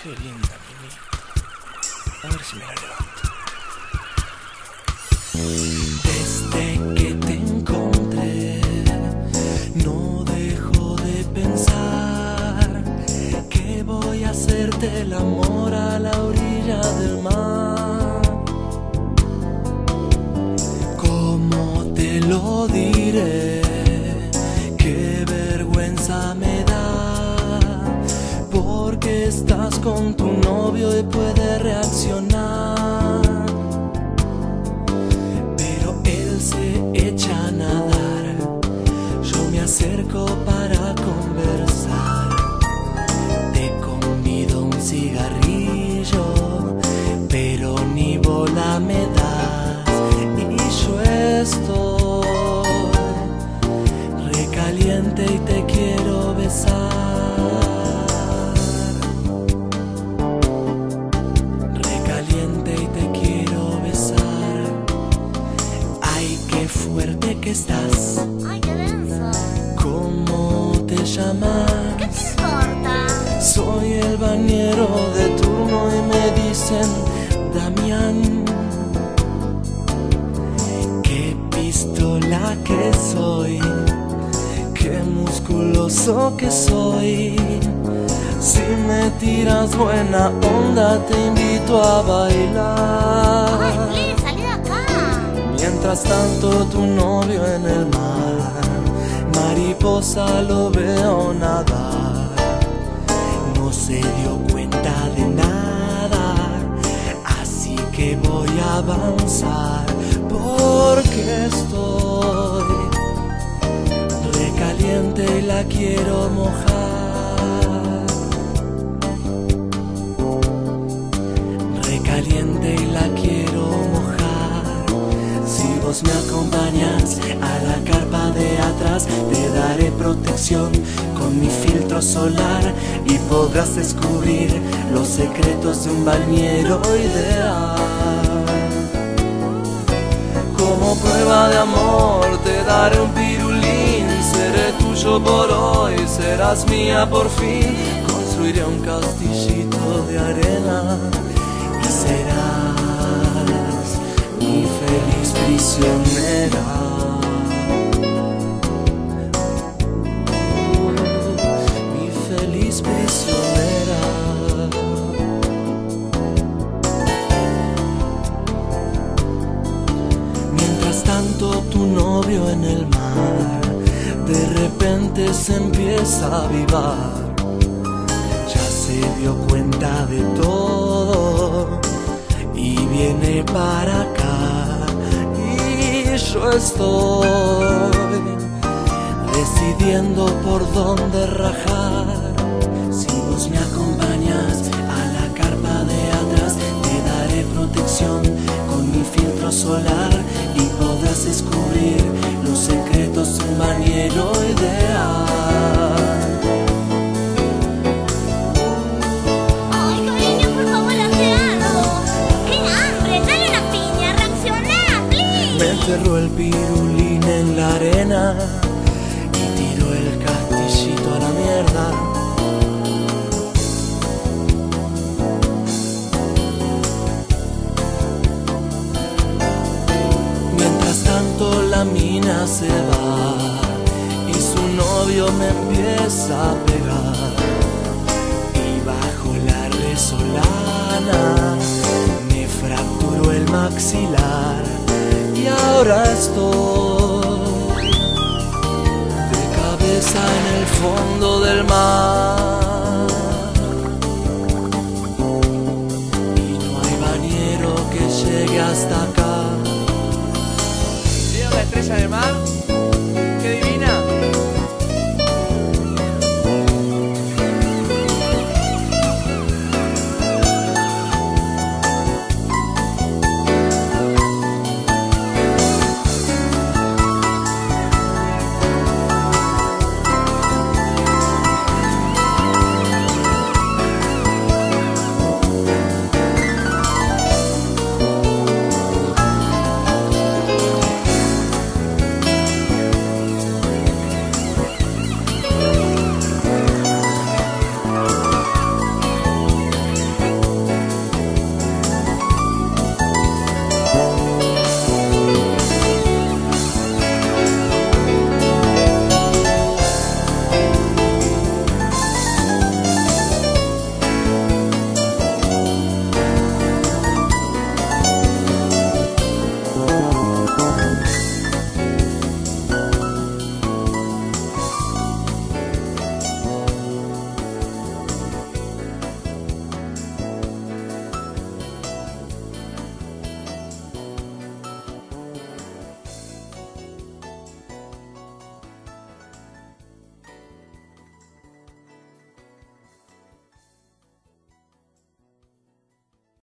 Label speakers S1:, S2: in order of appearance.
S1: Qué linda, Mimi. A ver si me la levanto. Desde que te encontré, no dejo de pensar que voy a hacerte el amor a la orilla del mar. ¿Cómo te lo diré? Qué vergüenza me da, porque estás con tu novio y puede reaccionar, pero él se echa a nadar. Yo me acerco para conversar, te convido un cigarrillo, pero ni bola me das, y yo estoy recaliente y te quiero besar. Fuerte que estás.
S2: Ay, qué denso.
S1: ¿Cómo te llamas?
S2: ¿Qué te importa?
S1: Soy el bañero de turno y me dicen Damián. Qué pistola que soy, qué musculoso que soy. Si me tiras buena onda te invito a bailar.
S2: Ay, please, salí de acá.
S1: Mientras tanto tu novio en el mar, mariposa lo veo nadar. No se dio cuenta de nada, así que voy a avanzar, porque estoy recaliente y la quiero mojar. Recaliente y la quiero mojar. Si vos me acompañas a la carpa de atrás, te daré protección con mi filtro solar y podrás descubrir los secretos de un bañero ideal. Como prueba de amor te daré un pirulín, seré tuyo por hoy, serás mía por fin. Construiré un castillito de arena y serás mi feliz prisionera. Mi feliz prisionera. Mientras tanto tu novio en el mar de repente se empieza a avivar. Ya se dio cuenta de todo y viene para acá, y yo estoy decidiendo por dónde rajar. Si vos me acompañas a la carpa de atrás, te daré protección con mi filtro solar y podrás descubrir los secretos de un bañero ideal. Me enterró el pirulín en la arena y tiró el castillito a la mierda. Mientras tanto la mina se va y su novio me empieza a pegar, y bajo la resolana me fracturó el maxilar. Y ahora estoy de cabeza en el fondo del mar, y no hay bañero que llegue hasta acá.
S3: ¿Vieron la estrella de mar?